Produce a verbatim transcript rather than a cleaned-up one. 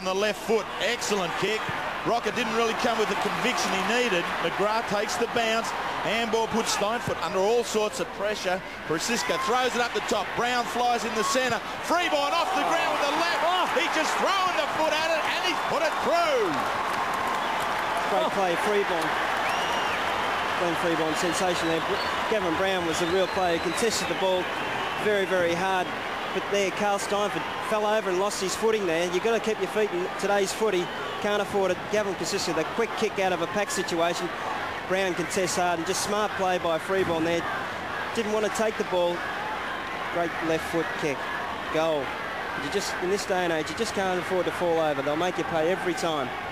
the left foot. Excellent kick. Rocker didn't really come with the conviction he needed. McGrath takes the bounce. Handball puts Steinfoot under all sorts of pressure. Francisco throws it up the top. Brown flies in the centre. Freeborn off the ground with the left. Oh, he's just throwing the foot at it, and he's put it through. Great oh. play, Freeborn. Glenn Freeborn, sensational there. Gavin Brown was the real player. He contested the ball very, very hard. But there, Carl Steinford fell over and lost his footing there. You've got to keep your feet in today's footy. Can't afford it. Gavin consisted of a quick kick out of a pack situation. Brown contests hard, and just smart play by Freeborn there. Didn't want to take the ball. Great left foot kick. Goal. You just, in this day and age, you just can't afford to fall over. They'll make you pay every time.